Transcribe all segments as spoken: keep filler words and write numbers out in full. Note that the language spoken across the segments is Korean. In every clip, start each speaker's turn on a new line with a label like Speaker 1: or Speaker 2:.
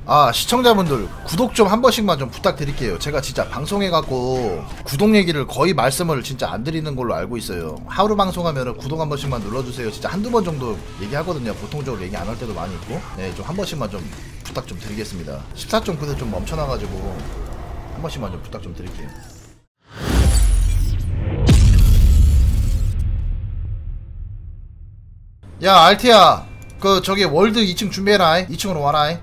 Speaker 1: 아 시청자분들 구독 좀 한 번씩만 좀 부탁드릴게요. 제가 진짜 방송해갖고 구독 얘기를 거의 말씀을 진짜 안 드리는 걸로 알고 있어요. 하루 방송하면은 구독 한 번씩만 눌러주세요. 진짜 한두 번 정도 얘기하거든요. 보통적으로 얘기 안 할 때도 많이 있고. 네, 좀 한 번씩만 좀 부탁 좀 드리겠습니다. 십사 점 구에서 좀 멈춰놔가지고 한 번씩만 좀 부탁 좀 드릴게요. 야 알티야, 그 저기 월드 이 층 준비해라. 이 층으로 와라.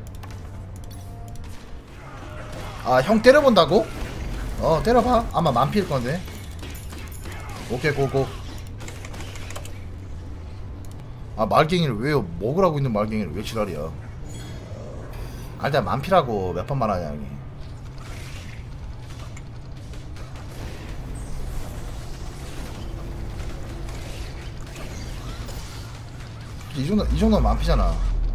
Speaker 1: 아 형 때려본다고? 어 때려봐. 아마 만피일건데. 오케이 고고. 아 말갱이를 왜 먹으라고 있는 말갱이를 왜 지랄이야. 아 일단 만피라고 몇 번 말하냐 형이. 이 정도, 이 정도면 만피잖아.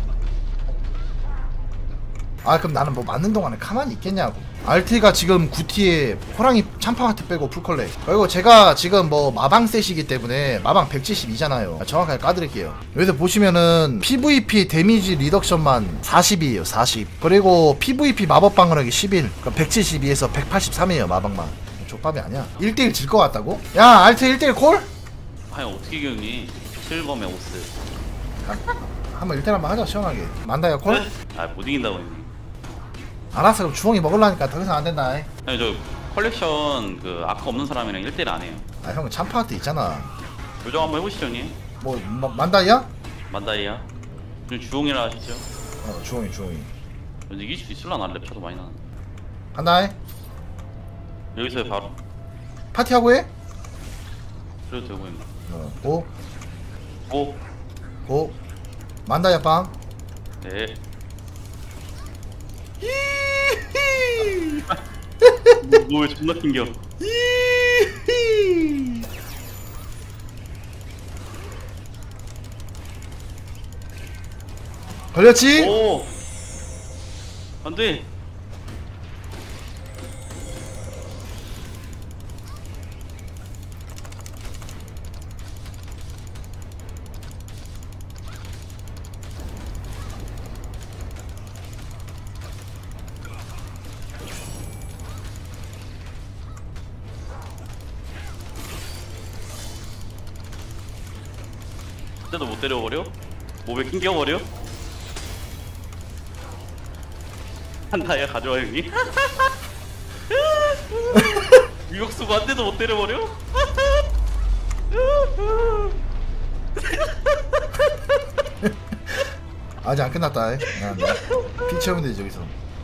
Speaker 1: 아 그럼 나는 뭐 맞는 동안에 가만히 있겠냐고. 알티가 지금 구티에 호랑이 참파마트 빼고 풀컬렉. 그리고 제가 지금 뭐 마방 셋이기 때문에 마방 백칠십이잖아요 정확하게 까드릴게요. 여기서 보시면은 피브이피 데미지 리덕션만 사십이에요 사십. 그리고 피브이피 마법 방어력이 십일. 그럼 백칠십이에서 백팔십삼이에요 마방만. 족밥이 아니야. 일 대일 질 것 같다고? 야 알티 일 대일 콜?
Speaker 2: 아니 어떻게 경이 실검의 오스.
Speaker 1: 한번 일 대일 한번 하자 시원하게. 만다요 콜?
Speaker 2: 아 못 이긴다고 형님.
Speaker 1: 알았어 그럼 주홍이 먹으려니까 더 이상 안 된다.
Speaker 2: 아니 저 컬렉션 그 아까 없는 사람이랑 일 대일 안 해요.
Speaker 1: 아 형은 참파한테 있잖아.
Speaker 2: 요정 한번 해보시죠 형님.
Speaker 1: 뭐 마, 만다이야?
Speaker 2: 만다이야. 좀 주홍이라 하시죠.
Speaker 1: 어 주홍이 주홍이.
Speaker 2: 근데 이길 수 있을라나 랩 차도 많이 나는데.
Speaker 1: 간다이.
Speaker 2: 여기서 바로
Speaker 1: 파티하고 해?
Speaker 2: 그래도 되고 형님.
Speaker 1: 어 고.
Speaker 2: 고.
Speaker 1: 고. 만다이야 빵.
Speaker 2: 네. 너 왜 존나 튕겨?
Speaker 1: 걸렸지?
Speaker 2: 오. 안돼. 그때도 못 때려버려? 몸에 낑겨버려? 한다야 가져와 형님. 유격수가 한 대도 못 때려버려?
Speaker 1: 아직 안 끝났다. 야, 피 채우면 되지 여기서.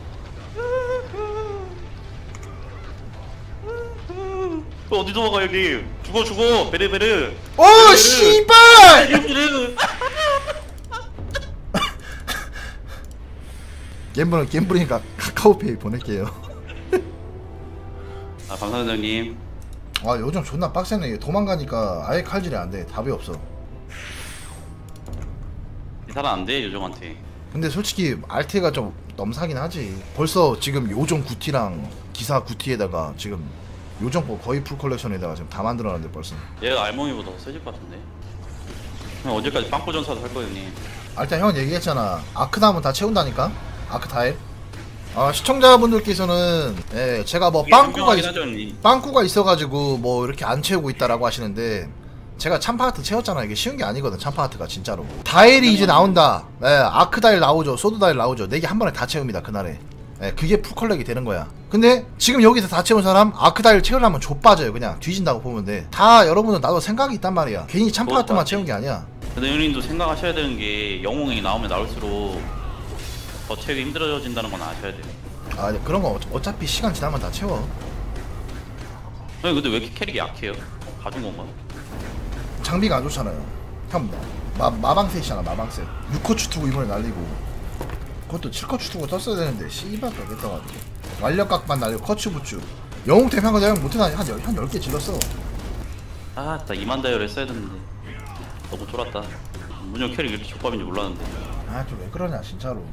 Speaker 2: 어디 도망가 여기. 죽어 죽어 베르베르.
Speaker 1: 오 씨발!
Speaker 2: 베르베르.
Speaker 1: 갬블은 갬블이니까 카카오페이 보낼게요.
Speaker 2: 아 방탄장님.
Speaker 1: 아 요즘 존나 빡세네. 도망가니까 아예 칼질이 안돼. 답이 없어.
Speaker 2: 이 사람 안돼 요정한테.
Speaker 1: 근데 솔직히 알티가 좀 넘사긴 하지. 벌써 지금 요정 구티랑 기사 구티에다가 지금 요정 거 거의 풀 컬렉션에다가 지금 다 만들어놨는데 벌써.
Speaker 2: 얘가 알몽이보다 더 세질 것 같은데. 형 어제까지 빵꾸 전사도 할 거예요 형님.
Speaker 1: 아, 일단 형 얘기했잖아. 아크 나오면 다 채운다니까. 아크 타일. 아 시청자분들께서는 예 제가 뭐 빵꾸가 있,
Speaker 2: 하죠, 형님.
Speaker 1: 빵꾸가 있어가지고 뭐 이렇게 안 채우고 있다라고 하시는데 제가 참파하트 채웠잖아. 이게 쉬운 게 아니거든 참파하트가 진짜로. 다일이 이제 나온다. 예 아크 다일 나오죠. 소드 다일 나오죠. 네 개 한 번에 다 채웁니다 그날에. 예 그게 풀 컬렉이 되는 거야. 근데 지금 여기서 다 채운 사람 아크 다일 채우려면 좆빠져요. 그냥 뒤진다고 보면 돼. 다 여러분은 나도 생각이 있단 말이야. 괜히 참파하트만 채운 게 아니야.
Speaker 2: 근데 형님도 생각하셔야 되는 게 영웅이 나오면 나올수록 더 채우기 힘들어진다는 건 아셔야 돼요.
Speaker 1: 아 그런 거 어, 어차피 시간 지나면 다 채워.
Speaker 2: 형님 근데 왜 이렇게 캐릭이 약해요? 봐준 건가?
Speaker 1: 장비가 안 좋잖아요. 형 마, 마방셋이잖아 마방셋. 육 코 추투고 이번에 날리고 그것도 칠 코 추투고 떴어야 되는데 씨발 가겠다가지고 완력각만 날리고 커츠 부츠 영웅템 한거 내가 못해. 한, 한 열 개 질렀어.
Speaker 2: 아, 나 이만 다이어를 했어야 됐는데 너무 쫄았다. 문영 캐릭 이렇게 족밥인지 몰랐는데.
Speaker 1: 아 좀 왜 그러냐 진짜로.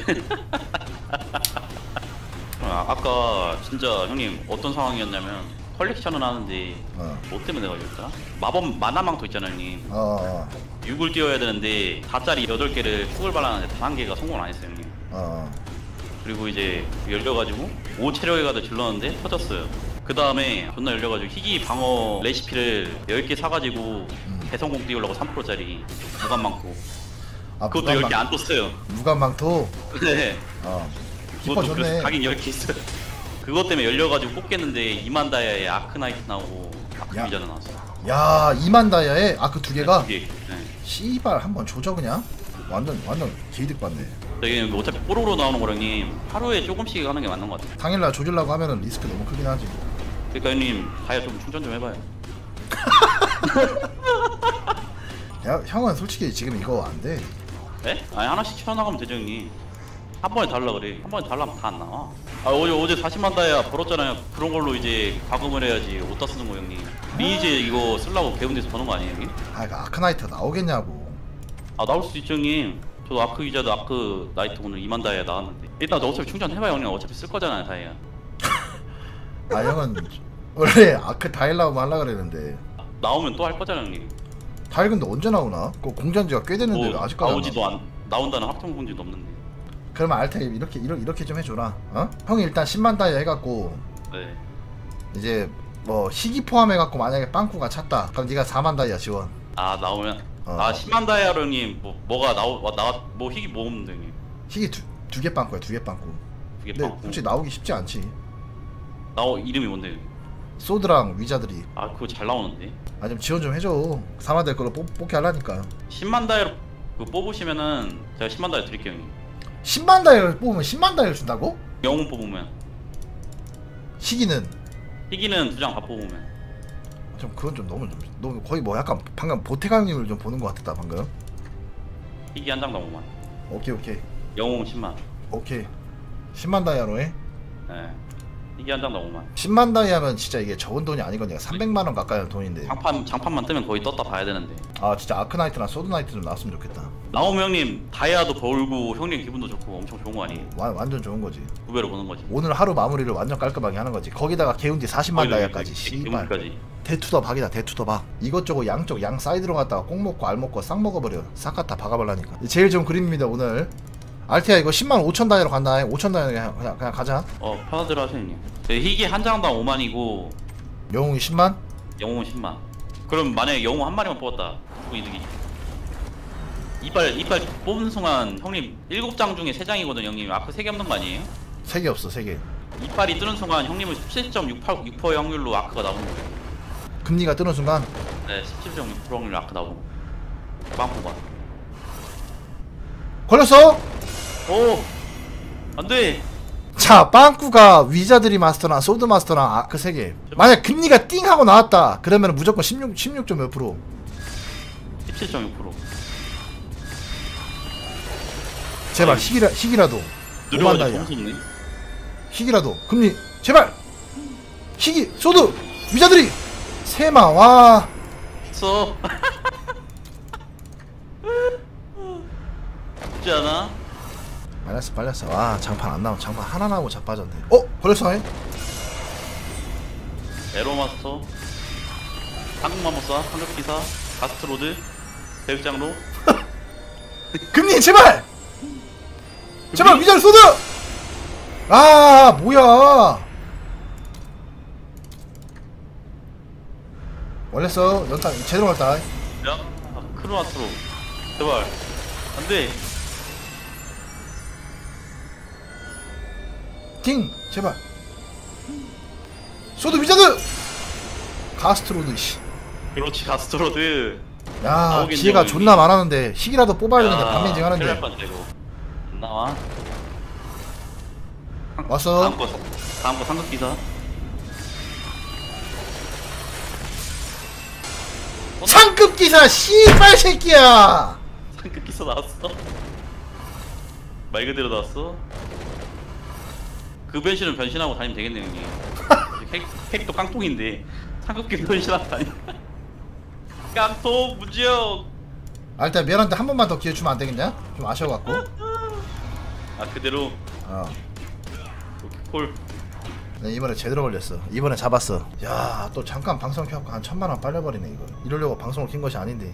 Speaker 2: 아, 아까 진짜 형님 어떤 상황이었냐면 컬렉션은 하는데
Speaker 1: 어.
Speaker 2: 뭐 때문에 내가 이랬더라? 마법 만화망토 있잖아요 형님.
Speaker 1: 어, 어,
Speaker 2: 육을 띄워야 되는데 사짜리 여덟 개를 축을 발라놨는데 단 한 개가 성공을 안 했어요 형님.
Speaker 1: 어.
Speaker 2: 그리고 이제 열려가지고 오 체력에 가도 질렀는데 터졌어요. 그 다음에 존나 열려가지고 희귀 방어 레시피를 열 개 사가지고
Speaker 1: 음.
Speaker 2: 대성공 띄우려고 삼 퍼센트짜리 무관 많고
Speaker 1: 아,
Speaker 2: 그것도 열 개 안 떴어요.
Speaker 1: 무관망토.
Speaker 2: 네.
Speaker 1: 어.
Speaker 2: 그것도
Speaker 1: 기뻐
Speaker 2: 그래서
Speaker 1: 좋네.
Speaker 2: 가긴 열 개 있어요. 그것 때문에 열려가지고 뽑겠는데 이만 다이아에 아크나이트 나오고 아크미자는 나왔어.
Speaker 1: 야, 이만 다이아에 아 그 두 개가
Speaker 2: 두 개. 네.
Speaker 1: 씨발 한번 조져 그냥. 완전 완전 개이득 받네.
Speaker 2: 저기 뭐 어차피 뽀로로 나오는 거라 형님 하루에 조금씩 하는 게 맞는 것 같아요.
Speaker 1: 당일날 조질라고 하면은 리스크 너무 크긴 하지.
Speaker 2: 그러니까 형님 다이아 좀 충전 좀 해봐요.
Speaker 1: 야, 형은 솔직히 지금 이거 안 돼.
Speaker 2: 네? 아니 하나씩 채워나가면 되죠 형님. 한 번에 달라 그래. 한 번에 달라면 다 안 나와. 아 어제 어제 사십만 다이아 벌었잖아요. 그런 걸로 이제 과금을 해야지. 어디다 쓰는 거 형님. 리이제 이거 쓰려고 배운 데서 버는 거 아니에요 형님?
Speaker 1: 아, 그 아크나이트 나오겠냐고.
Speaker 2: 아 나올 수도 있죠 형님. 저도 아크 기자도 아크 나이트 오늘 이만 다이아 나왔는데 일단 저 어차피 충전해봐요 형님. 어차피 쓸 거잖아요 다이아.
Speaker 1: 아, 형은 원래 아크 다일라고 하려 그랬는데.
Speaker 2: 나오면 또 할 거잖아요 형님.
Speaker 1: 다일 근데 언제 나오나? 그 공전지가 꽤 됐는데
Speaker 2: 뭐
Speaker 1: 아직까지 안
Speaker 2: 나오지도
Speaker 1: 나와.
Speaker 2: 안 나온다는 합성 공지도 없는데.
Speaker 1: 그러면 알테 이렇게 이렇게 이렇게 좀 해줘라. 어? 형이 일단 십만 다이아 해갖고
Speaker 2: 네.
Speaker 1: 이제 뭐 희귀 포함해갖고 만약에 빵꾸가 찼다. 그럼 네가 사만 다이아 지원.
Speaker 2: 아 나오면
Speaker 1: 어.
Speaker 2: 아 십만 다이아로 형님 뭐 뭐가 나오 나뭐 희귀 뭐 없는데 형님.
Speaker 1: 희귀 두 두 개 빵꾸야, 두 개 빵꾸.
Speaker 2: 그게
Speaker 1: 근데
Speaker 2: 빵꾸.
Speaker 1: 솔직히 나오기 쉽지 않지.
Speaker 2: 나오 이름이 뭔데 형님?
Speaker 1: 소드랑 위자들이.
Speaker 2: 아 그거 잘 나오는데.
Speaker 1: 아, 좀 지원 좀 해줘. 사만 될 걸로 뽑, 뽑게 하려니까.
Speaker 2: 십만 다이아로 그 뽑으시면은 제가 십만 다이아 드릴게요 형님.
Speaker 1: 십만 다이아를 뽑으면 십만 다이아를 준다고?
Speaker 2: 영웅 뽑으면
Speaker 1: 희귀는
Speaker 2: 희귀는 두 장 다 뽑으면.
Speaker 1: 좀 그건 좀 너무 좀 너무 거의 뭐 약간 방금 보태강님을 좀 보는 것 같았다 방금.
Speaker 2: 희귀 한 장당 오만.
Speaker 1: 오케이 오케이
Speaker 2: 영웅 십만.
Speaker 1: 오케이. 십만 다이아로 해.
Speaker 2: 네. 희귀 한 장당 오만.
Speaker 1: 십만 다이아면 진짜 이게 적은 돈이 아니거든요. 삼백만 원 가까이 하는 돈인데.
Speaker 2: 장판 장판만 뜨면 거의 떴다 봐야 되는데.
Speaker 1: 아, 진짜 아크나이트나 소드나이트 좀 나왔으면 좋겠다.
Speaker 2: 나오면 형님 다이아도 벌고 형님 기분도 좋고 엄청 좋은 거 아니에요?
Speaker 1: 와, 완전 좋은 거지.
Speaker 2: 두 배로 보는 거지.
Speaker 1: 오늘 하루 마무리를 완전 깔끔하게 하는 거지. 거기다가 개운디 사십만 다이아까지. 씨발.
Speaker 2: 기분까지.
Speaker 1: 대투더 박이다, 대투더 박. 이것저것 양쪽 양 사이드로 갔다가 꼭 먹고 알 먹고 싹 먹어버려. 싹 갖다 박아버라니까. 제일 좋은 그림입니다 오늘. 알티야 이거 십만 오천 다이아로 간다. 오천 다이아 그냥, 그냥, 그냥 가자.
Speaker 2: 어 편하대로 하세요 형님. 네, 희귀 한 장당 오만이고
Speaker 1: 영웅이 십만?
Speaker 2: 영웅은 십만. 그럼 만약에 영웅 한 마리만 뽑았다. 그거 이득이지. 이빨 이빨 뽑는 순간 형님 일곱 장 중에 세 장이거든요 형님. 아크 세 개 없는 거 아니에요?
Speaker 1: 세 개 없어, 세 개.
Speaker 2: 이빨이 뜨는 순간 형님은 십칠 점 육팔 육 퍼센트 확률로 아크가 나오는 거예요.
Speaker 1: 금리가 뜨는 순간
Speaker 2: 네, 십칠 점 육 퍼센트 확률로 아크 나오는 거예요. 빵꾸가.
Speaker 1: 걸렸어?
Speaker 2: 오! 안돼!
Speaker 1: 자, 빵꾸가 위자드리 마스터랑 소드 마스터랑 아크 세 개. 만약 금리가 띵 하고 나왔다. 그러면 무조건 십육, 십육 점 몇 프로.
Speaker 2: 십칠 점 육 퍼센트.
Speaker 1: 제발
Speaker 2: 아이,
Speaker 1: 희귀라, 희귀라도. 오만
Speaker 2: 느려가지고
Speaker 1: 다이아.
Speaker 2: 무섭네.
Speaker 1: 희귀라도. 금리 제발. 희귀 소드 위자드리 세마. 와.
Speaker 2: 써. 쉽지 않아?
Speaker 1: 말렸어 말렸어. 와, 장판 안 나오고 장판 하나 나오고 자빠졌네. 어? 걸렸어. 해?
Speaker 2: 에로마스터 한국마모사 한국기사 가스트로드 대극장로.
Speaker 1: 금리 제발. 제발 위자드 소드. 아, 뭐야. 걸렸어. 연타 제대로 걸렸다.
Speaker 2: 야? 아, 크로아트로 제발 안돼.
Speaker 1: 팅 제발. 소드 위자드 가스트로드. 씨.
Speaker 2: 그렇지 가스트로드.
Speaker 1: 야,
Speaker 2: 나오겠네요,
Speaker 1: 기회가
Speaker 2: 형님.
Speaker 1: 존나 많았는데 희귀라도 뽑아야 되는데 반면징 하는데.
Speaker 2: 안 나와.
Speaker 1: 왔어.
Speaker 2: 다음 거 다음 거 상급기사.
Speaker 1: 상급 기사 씨발 새끼야.
Speaker 2: 상급기사 나왔어. 말 그대로 나왔어. 그 변신은 변신하고 다니면 되겠네 형님. 캐, 캐릭터 깡통인데 상급기사 변신하고 다니. 깡통 무지역.
Speaker 1: 아, 일단 미안한데 한 번만 더 기회 주면 안 되겠냐? 좀 아쉬워갖고.
Speaker 2: 아 그대로.
Speaker 1: 어.
Speaker 2: 콜.
Speaker 1: 네, 이번에 제대로 걸렸어. 이번에 잡았어. 야, 또 잠깐 방송 켜갖고 한 천만 원 빨려버리네 이거. 이러려고 방송을 킨 것이 아닌데.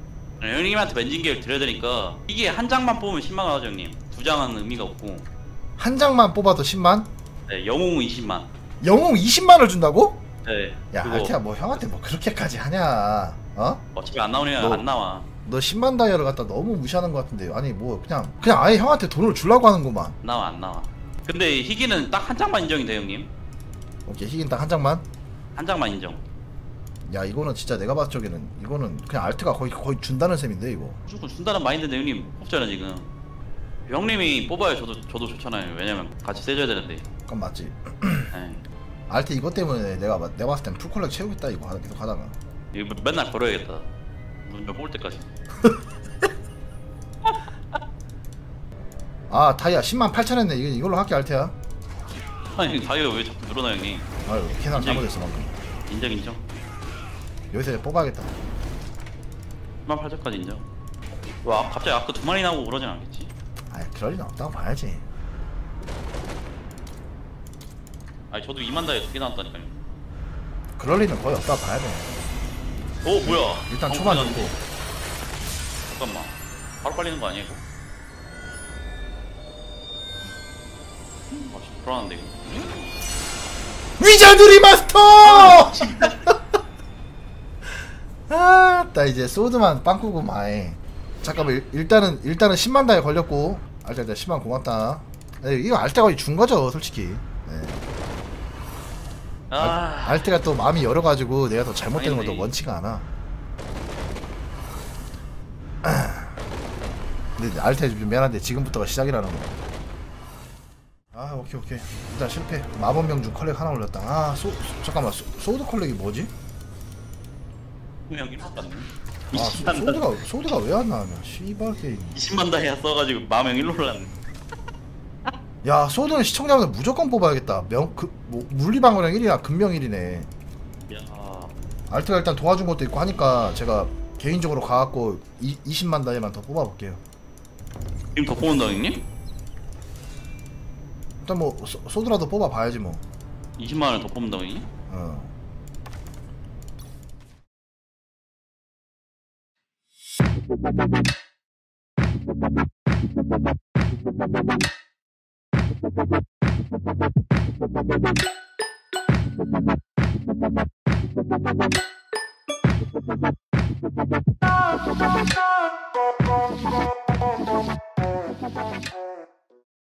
Speaker 2: 형님한테 멘징 계획 드려야 되니까 이게 한 장만 뽑으면 십만 원 하죠 형님. 두 장은 의미가 없고
Speaker 1: 한 장만 뽑아도 십만?
Speaker 2: 네, 영웅 이십만.
Speaker 1: 영웅 이십만을 준다고?
Speaker 2: 네.
Speaker 1: 야
Speaker 2: 그거
Speaker 1: 알테야 뭐 형한테 뭐 그렇게까지 하냐 어?
Speaker 2: 어차피 안 나오냐
Speaker 1: 너-
Speaker 2: 안 나와.
Speaker 1: 너 십만 다이아를 갖다 너무 무시하는 것 같은데 아니 뭐 그냥 그냥 아예 형한테 돈을 주려고 하는구만.
Speaker 2: 안 나와 안 나와. 근데 희귀는 딱 한 장만 인정이 돼 형님.
Speaker 1: 오케이 희긴 딱 한 장만.
Speaker 2: 한 장만 인정.
Speaker 1: 야 이거는 진짜 내가 봤을 적에는 이거는 그냥 알트가 거의 거의 준다는 셈인데 이거.
Speaker 2: 무조건 준다는 마인드인데 형님 뽑잖아 지금. 형님이 뽑아야 저도 저도 좋잖아요. 왜냐면 같이 세줘야 되는데.
Speaker 1: 그건 맞지.
Speaker 2: 네.
Speaker 1: 알트 이것 때문에 내가 봐- 내가 봤을 땐 풀콜렉 채우겠다 이거 하다 계속 하다가.
Speaker 2: 이거 맨날 걸어야겠다. 문몇 뽑을 때까지.
Speaker 1: 아 다이아 십만 팔천 했네. 이거 이걸로 할게 알트야.
Speaker 2: 아니 다이어 왜 자꾸 늘어나 형님?
Speaker 1: 아유 계산
Speaker 2: 인정.
Speaker 1: 잘못했어 방금.
Speaker 2: 인정 인정.
Speaker 1: 여기서 뽑아야겠다.
Speaker 2: 십만 팔천까지 인정. 와 갑자기 아까 두 마리 나오고 그러진 않겠지?
Speaker 1: 아이 그럴 리는 없다고 봐야지.
Speaker 2: 아니 저도 이만 다이어 두개 나왔다니까요.
Speaker 1: 그럴 리는 거의 없다고 봐야 돼.
Speaker 2: 오 뭐야?
Speaker 1: 일단
Speaker 2: 방금
Speaker 1: 초반
Speaker 2: 나왔는데.
Speaker 1: 좋고.
Speaker 2: 잠깐만. 바로 빨리는 거 아니야 이거? 아 진짜 불안한데 이거.
Speaker 1: 위자드 리마스터! 아, 나 이제 소드만 빵꾸고 마에. 잠깐만 일, 일단은 일단은 십만 다이아 걸렸고. 알자 일단 십만 고맙다. 네, 이거 알때 거의 준 거죠 솔직히. 네.
Speaker 2: 아
Speaker 1: 알때가 또 마음이 열어가지고 내가 더 잘못되는 것도
Speaker 2: 아니네.
Speaker 1: 원치가 않아. 근데 알때 좀 미안한데 지금부터가 시작이라는 거. 아 오케이 오케이 일단 실패. 마법명중 컬렉 하나 올렸다. 아 소, 소 잠깐만 소, 소드 컬렉이 뭐지?
Speaker 2: 분명 이렇게 같네.
Speaker 1: 아 소,
Speaker 2: 이십만 다
Speaker 1: 소드가 소드가 왜 안 나오냐 씨발 게임.
Speaker 2: 이십만 다이아 써가지고 마명 일로 올랐네.
Speaker 1: 야 소드는 시청자분들 무조건 뽑아야겠다. 명 그 뭐 물리방어량 일이야 금명 일이네.
Speaker 2: 야
Speaker 1: 알트가 일단 도와준 것도 있고 하니까 제가 개인적으로 가갖고 이, 이십만 다이아만 더 뽑아볼게요.
Speaker 2: 지금 더 뽑는다 형님?
Speaker 1: 일단 뭐 소, 소드라도 뽑아봐야지 뭐.
Speaker 2: 이십만 원을 더 뽑는다 형님?
Speaker 1: 어.